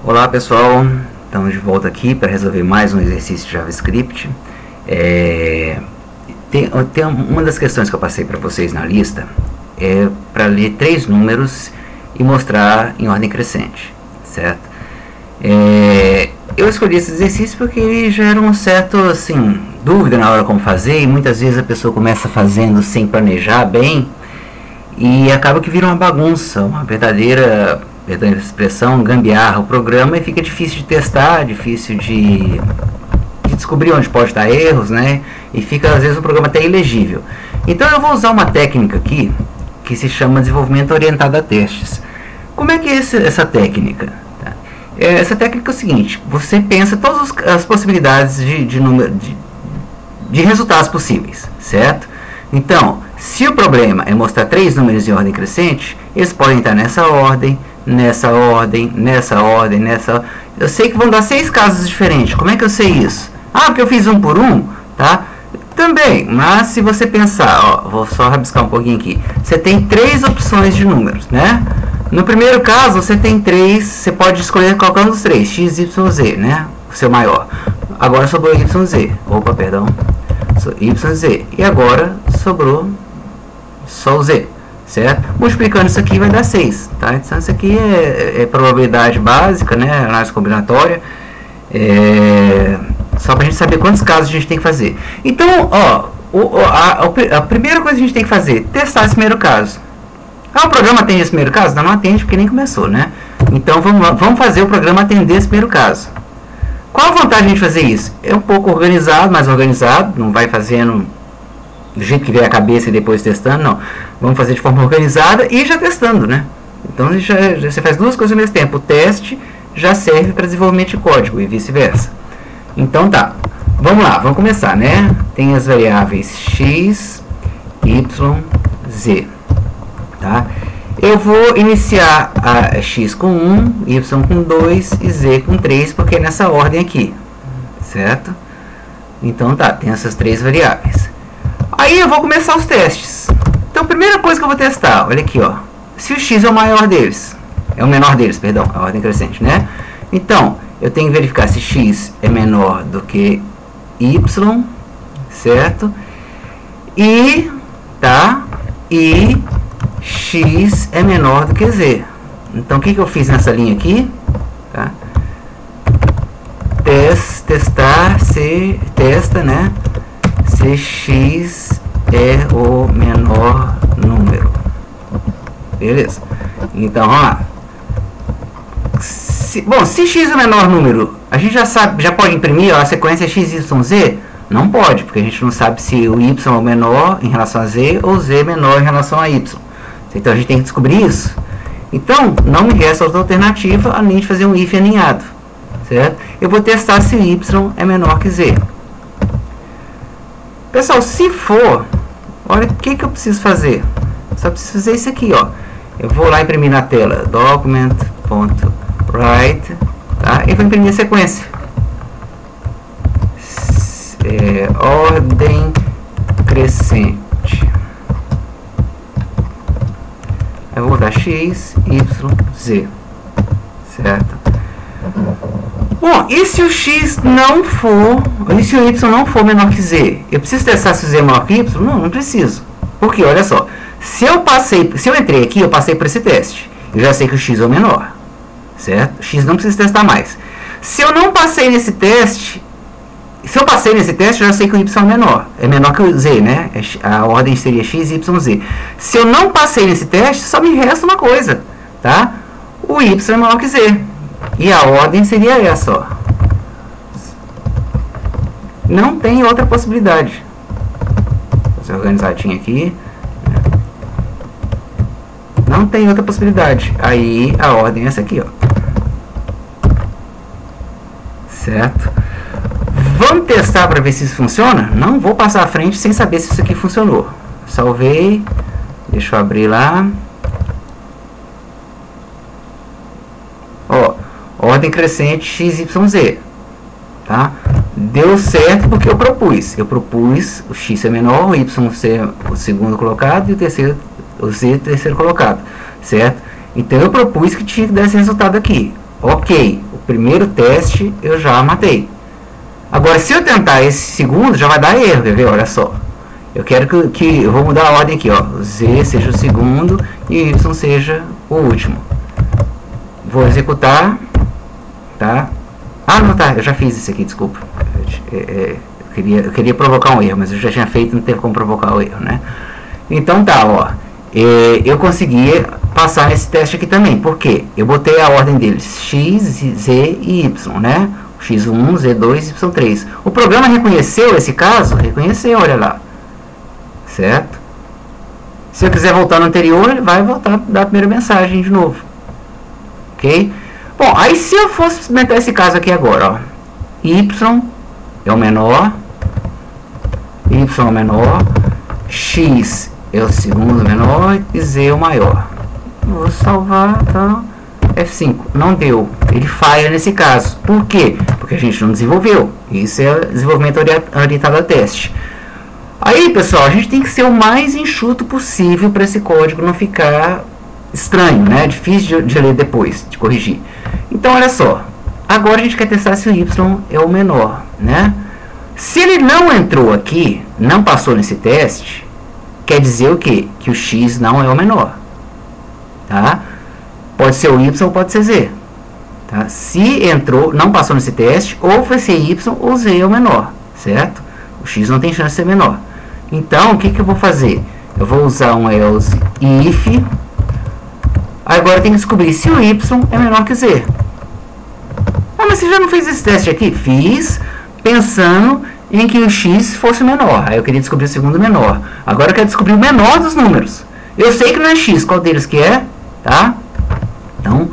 Olá pessoal, estamos de volta aqui para resolver mais um exercício de JavaScript. Tem uma das questões que eu passei para vocês na lista é para ler 3 números e mostrar em ordem crescente, certo? Eu escolhi esse exercício porque ele gera um certo dúvida na hora como fazer, e muitas vezes a pessoa começa fazendo sem planejar bem e acaba que vira uma bagunça, uma verdadeira expressão, gambiarra o programa, e fica difícil de testar, difícil de descobrir onde pode estar erros, né? E fica às vezes o programa até ilegível. Então eu vou usar uma técnica aqui que se chama desenvolvimento orientado a testes. Como é que é essa técnica? Essa técnica é o seguinte: você pensa todas as possibilidades de resultados possíveis, certo? Então, se o problema é mostrar 3 números em ordem crescente, eles podem estar nessa ordem, nessa ordem, nessa ordem, nessa... Eu sei que vão dar 6 casos diferentes. Como é que eu sei isso? Ah, porque eu fiz um por um, tá? Também, mas se você pensar, ó, vou só rabiscar um pouquinho aqui. Você tem 3 opções de números, né? No primeiro caso, você tem 3, você pode escolher qualquer um dos 3, x, y, z, né? O seu maior. Agora sobrou y, z. Opa, perdão. Y, z. E agora sobrou só o z, certo? Multiplicando isso aqui vai dar 6, tá? Então isso aqui é probabilidade básica, né? Análise combinatória. Só para a gente saber quantos casos a gente tem que fazer. Então, ó, a primeira coisa que a gente tem que fazer, testar esse primeiro caso. Ah, o programa atende esse primeiro caso? Não, não atende porque nem começou, né? Então vamos fazer o programa atender esse primeiro caso. Qual a vantagem de fazer isso? É um pouco organizado, mais organizado, não vai fazendo do jeito que vem a cabeça e depois testando, não. Vamos fazer de forma organizada e já testando, né? Então você faz 2 coisas ao mesmo tempo. O teste já serve para desenvolvimento de código e vice-versa. Então tá, vamos lá, vamos começar, né? Tem as variáveis x, y, z, tá? Eu vou iniciar a x com 1, y com 2 e z com 3, porque é nessa ordem aqui, certo? Então tá, tem essas 3 variáveis. Aí eu vou começar os testes. Então a primeira coisa que eu vou testar, olha aqui, ó, se o x é o maior deles, é o menor deles, perdão, a ordem crescente, né? Então, eu tenho que verificar se x é menor do que y, certo? E, tá? E x é menor do que z. Então, o que eu fiz nessa linha aqui? Tá? Testar, testa, né? Se x é o menor número. Beleza? Então, vamos lá. Se x é o menor número, a gente já sabe, já pode imprimir a sequência x, y, z? Não pode, porque a gente não sabe se o y é o menor em relação a z ou z é menor em relação a y. Então a gente tem que descobrir isso. Então, não me resta outra alternativa além de fazer um if aninhado, certo? Eu vou testar se y é menor que z. Pessoal, se for, olha o que eu preciso fazer. Só preciso fazer isso aqui, ó. Eu vou lá imprimir na tela document.write, tá? E vou imprimir a sequência. Ordem crescente. Eu vou dar x, y, z, certo? Bom, e se o x não for, e se o y não for menor que z? Eu preciso testar se o z é menor que y? Não preciso. Porque, olha só, se eu entrei aqui, eu passei por esse teste. Eu já sei que o x é o menor, certo? O x não precisa testar mais. Se eu não passei nesse teste, se eu passei nesse teste, eu já sei que o y é menor. É menor que o z, né? A ordem seria x, y, z. Se eu não passei nesse teste, só me resta uma coisa, tá? O y é menor que z. E a ordem seria essa, ó. Não tem outra possibilidade. Vou fazer organizadinho aqui. Não tem outra possibilidade. Aí a ordem é essa aqui, ó. Certo? Vamos testar para ver se isso funciona? Não vou passar à frente sem saber se isso aqui funcionou. Salvei. Deixa eu abrir lá. Ó, ordem crescente x, y, z. Tá? Deu certo porque eu propus. Eu propus o x ser menor, o y ser o segundo colocado e o z terceiro colocado. Certo? Então eu propus que tinha que dar esse resultado aqui. Ok, o primeiro teste eu já matei. Agora, se eu tentar esse segundo, já vai dar erro, quer ver? Olha só. Eu quero que eu vou mudar a ordem aqui, ó. Z seja o segundo e Y seja o último. Vou executar, tá? Ah, não, tá, eu já fiz isso aqui, desculpa. Eu queria provocar um erro, mas eu já tinha feito, não teve como provocar o erro, né? Então tá, ó. Eu consegui passar nesse teste aqui também. Por quê? Eu botei a ordem deles X, Z e Y, né? X1, Z2, Y3. O programa reconheceu esse caso? Reconheceu, olha lá. Certo? Se eu quiser voltar no anterior, ele vai voltar da primeira mensagem de novo. Ok? Bom, aí se eu fosse experimentar esse caso aqui agora, ó. Y é o menor. Y é o menor. X é o segundo menor e Z é o maior. Vou salvar, tá? F5. Não deu. Ele falha nesse caso. Por quê? Porque a gente não desenvolveu. Isso é desenvolvimento orientado a teste. Aí, pessoal, a gente tem que ser o mais enxuto possível para esse código não ficar estranho, né? Difícil de ler depois, de corrigir. Então, olha só. Agora a gente quer testar se o Y é o menor, né? Se ele não entrou aqui, não passou nesse teste, quer dizer o quê? Que o X não é o menor. Tá? Pode ser o Y ou pode ser Z. Tá? Se entrou, não passou nesse teste, ou vai ser Y ou Z é o menor. Certo? O X não tem chance de ser menor. Então, o que eu vou fazer? Eu vou usar um else if. Agora eu tenho que descobrir se o Y é menor que Z. Ah, mas você já não fez esse teste aqui? Fiz, pensando em que o X fosse menor. Aí eu queria descobrir o segundo menor. Agora eu quero descobrir o menor dos números. Eu sei que não é X. Qual deles que é? Tá? Então,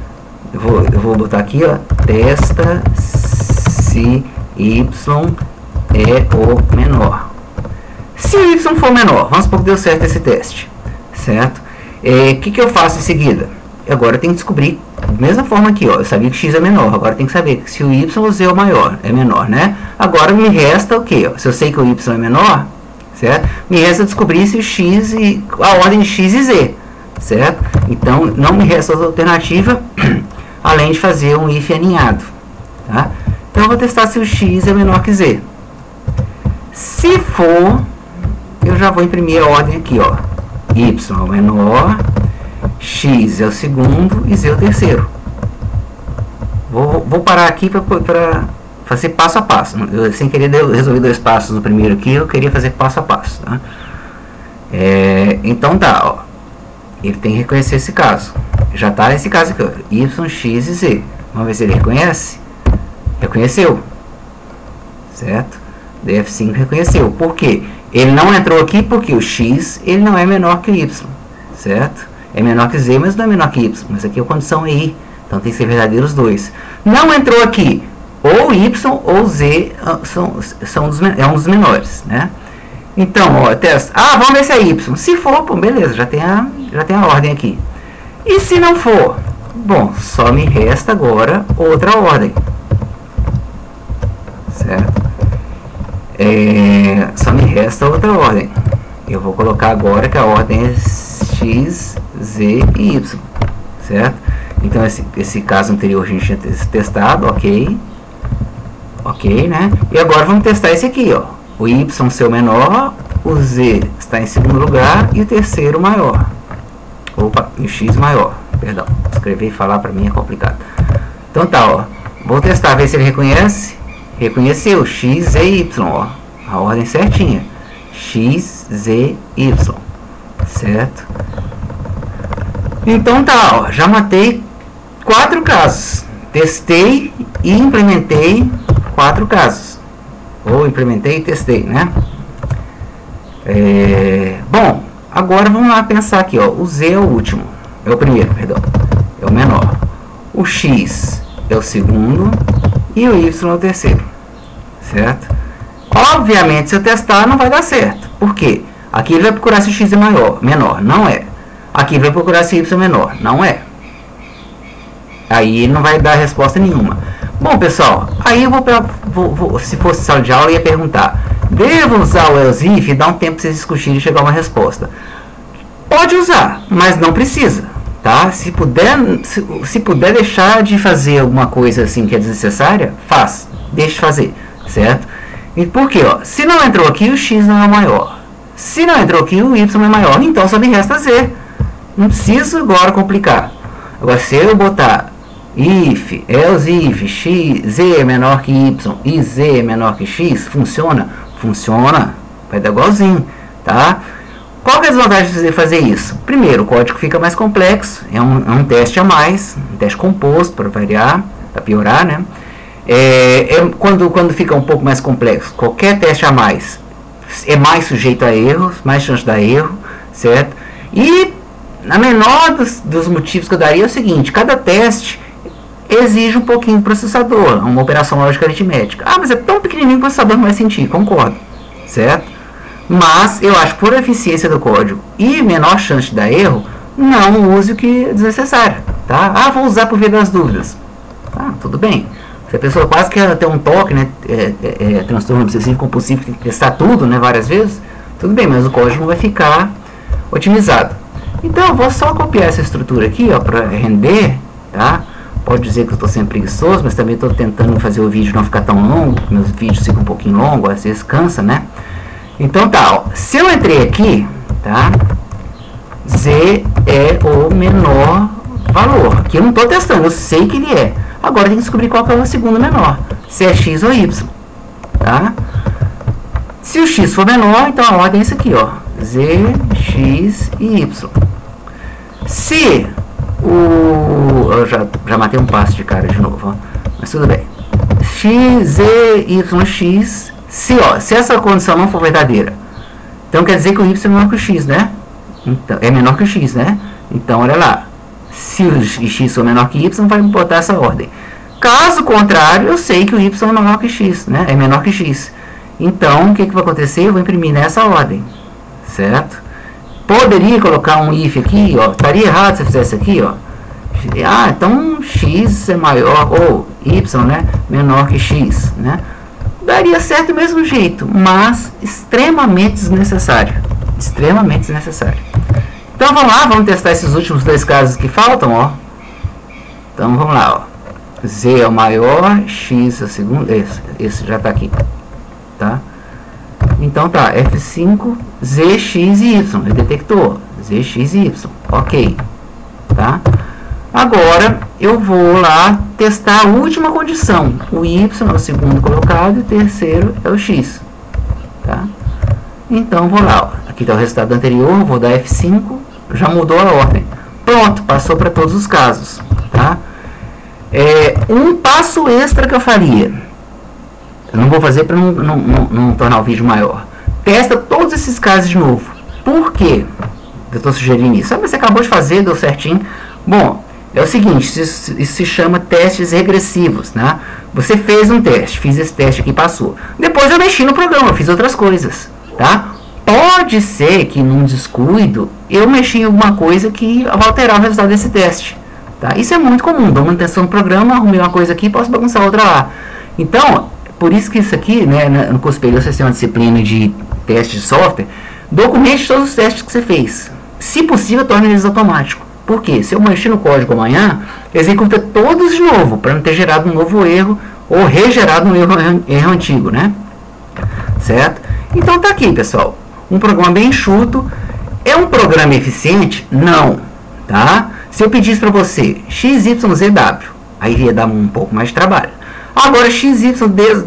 eu vou botar aqui, ó. Testa se Y é o menor. Se o Y for menor, vamos supor que deu certo esse teste. Certo? O que eu faço em seguida? Agora eu tenho que descobrir, da mesma forma aqui, ó. Eu sabia que X é menor. Agora eu tenho que saber se o Y ou Z é o maior. É menor, né? Agora me resta o quê? Se eu sei que o Y é menor, certo? Me resta descobrir se o X e a ordem de X e Z. Certo? Então, não me resta outra alternativa além de fazer um if aninhado. Tá? Então, eu vou testar se o X é menor que Z. Se for, eu já vou imprimir a ordem aqui, ó. Y é o menor, X é o segundo e Z é o terceiro. Vou parar aqui para fazer passo a passo. Eu, sem querer, resolvi 2 passos no primeiro aqui, eu queria fazer passo a passo. Tá? Então tá, ó. Ele tem que reconhecer esse caso. Já está nesse caso aqui, ó. Y, X e Z. Vamos ver se ele reconhece. Reconheceu. Certo? DF5 reconheceu. Por quê? Ele não entrou aqui porque o X ele não é menor que o Y. Certo? É menor que Z, mas não é menor que Y. Mas aqui a condição é I. Então tem que ser verdadeiro os dois. Não entrou aqui. Ou Y ou Z é um dos menores. Né? Então, ó, testa. Ah, vamos ver se é Y. Se for, pô, beleza, já tem a ordem aqui. E se não for? Bom, só me resta agora outra ordem. Certo? Só me resta outra ordem. Eu vou colocar agora que a ordem é X, Z e Y. Certo? Então, esse caso anterior a gente tinha testado, ok. Ok, né? E agora vamos testar esse aqui, ó. O Y ser o menor, o Z está em segundo lugar e o terceiro maior. Opa, e o X maior. Perdão, escrever e falar para mim é complicado. Então tá, ó. Vou testar, ver se ele reconhece. Reconheceu, X, Z e Y, ó. A ordem certinha. X, Z, Y. Certo? Então tá, ó. Já matei 4 casos. Testei e implementei 4 casos. Ou implementei e testei, né? Bom, agora vamos lá pensar aqui, ó. O Z é o último. É o primeiro, perdão. É o menor. O X é o segundo. E o Y é o terceiro. Certo? Obviamente, se eu testar, não vai dar certo. Por quê? Aqui ele vai procurar se o X é menor. Não é. Aqui ele vai procurar se o Y é menor. Não é. Aí ele não vai dar resposta nenhuma. Bom, pessoal, aí eu se fosse sala de aula, eu ia perguntar: devo usar o else if e dar um tempo para vocês discutirem e chegar a uma resposta? Pode usar, mas não precisa. tá? Se puder deixar de fazer alguma coisa assim que é desnecessária, faz, deixe de fazer, certo? E por quê? Ó, se não entrou aqui, o x não é maior. Se não entrou aqui, o y é maior. Então só me resta z. Não preciso agora complicar. Agora, se eu botar if, else if, z é menor que y e z é menor que x, funciona? Funciona. Vai dar igualzinho, tá? Qual que é a desvantagem de você fazer isso? Primeiro, o código fica mais complexo, é um teste a mais, um teste composto para variar, para piorar, né? Quando fica um pouco mais complexo, qualquer teste a mais é mais sujeito a erros, mais chance de dar erro, certo? E a menor dos motivos que eu daria é o seguinte: cada teste exige um pouquinho do processador, uma operação lógica aritmética. Ah, mas é tão pequenininho que o processador não vai sentir, concordo, certo? Mas eu acho, por eficiência do código e menor chance de dar erro, não use o que é desnecessário, tá? Ah, vou usar por via das dúvidas. Tá, tudo bem. Se a pessoa quase quer ter um toque, né, transtorno obsessivo compulsivo, tem que testar tudo, né, várias vezes, tudo bem, mas o código não vai ficar otimizado. Então, eu vou só copiar essa estrutura aqui, ó, para render, tá? Pode dizer que eu estou sendo preguiçoso, mas também estou tentando fazer o vídeo não ficar tão longo, meus vídeos ficam um pouquinho longos, às vezes cansa, né? Então tá, ó, se eu entrei aqui, tá? Z é o menor valor. Aqui eu não estou testando, eu sei que ele é. Agora tem que descobrir qual que é o segundo menor. Se é x ou y, tá? Se o x for menor, então a ordem é isso aqui, ó. Z, x e y. Se o... Eu já matei um passo de cara de novo, ó. Mas tudo bem. X, Z, y, x... Se essa condição não for verdadeira, então quer dizer que o y é menor que o x, né? Então, é menor que o x, né? Então, olha lá. Se o x for menor que y, vai botar essa ordem. Caso contrário, eu sei que o y é menor que x, né? É menor que x. Então, o que vai acontecer? Eu vou imprimir nessa ordem, certo? Poderia colocar um if aqui, ó. Estaria errado se eu fizesse aqui, ó. Ah, então x é maior, ou y, né? Menor que x, né? Daria certo do mesmo jeito, mas extremamente desnecessário. Extremamente desnecessário. Então vamos lá, vamos testar esses últimos dois casos que faltam, ó. Então vamos lá, ó. Z é o maior, x é o segundo, esse já está aqui, tá? Então tá, F5, Z, X e Y, ele detectou, Z, X e Y, ok, tá? Agora, eu vou lá testar a última condição. O Y é o segundo colocado e o terceiro é o X. Tá? Então, vou lá. Ó. Aqui está o resultado anterior. Vou dar F5. Já mudou a ordem. Pronto, passou para todos os casos. Tá? Um passo extra que eu faria. Eu não vou fazer para não tornar o vídeo maior. Testa todos esses casos de novo. Por quê? Eu estou sugerindo isso. Ah, mas você acabou de fazer, deu certinho. Bom... É o seguinte, isso se chama testes regressivos, né? Você fez um teste, fiz esse teste aqui, passou. Depois eu mexi no programa, fiz outras coisas, tá? Pode ser que num descuido eu mexi em alguma coisa que vai alterar o resultado desse teste, tá? Isso é muito comum, dou manutenção no programa, arrumei uma coisa aqui, posso bagunçar outra lá. Então, por isso que isso aqui, né, no curso superior você tem uma disciplina de teste de software, documente todos os testes que você fez. Se possível, torne eles automáticos. Por quê? Se eu mexer no código amanhã, executa todos de novo, para não ter gerado um novo erro, ou regerado um erro antigo, né? Certo? Então tá aqui, pessoal. Um programa bem enxuto. É um programa eficiente? Não. Tá? Se eu pedisse para você XYZW, aí ia dar um pouco mais de trabalho. Agora XYZW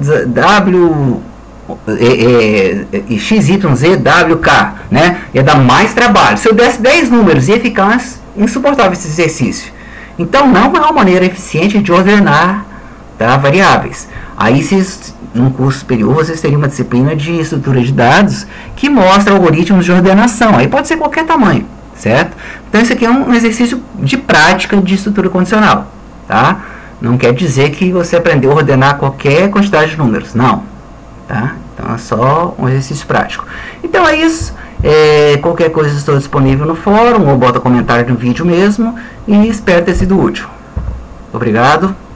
e XYZWK, né? Ia dar mais trabalho. Se eu desse 10 números, ia ficar insuportável esse exercício. Então, não é uma maneira eficiente de ordenar, tá, variáveis. Aí, num curso superior, vocês teriam uma disciplina de estrutura de dados que mostra algoritmos de ordenação. Aí pode ser qualquer tamanho, certo? Então, isso aqui é um exercício de prática de estrutura condicional, tá? Não quer dizer que você aprendeu a ordenar qualquer quantidade de números, não, tá? Então, é só um exercício prático. Então, é isso. Qualquer coisa estou disponível no fórum ou bota comentário no vídeo mesmo e espero ter sido útil. Obrigado.